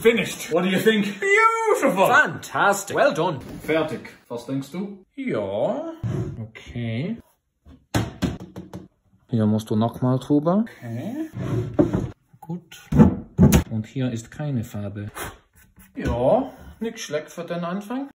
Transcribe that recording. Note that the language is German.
finished. What do you think? Beautiful. Fantastic. Well done. Fertig. Was denkst du? Ja. Okay. Hier musst du nochmal drüber. Okay. Gut. Und hier ist keine Farbe. Ja, nicht schlecht für den Anfang.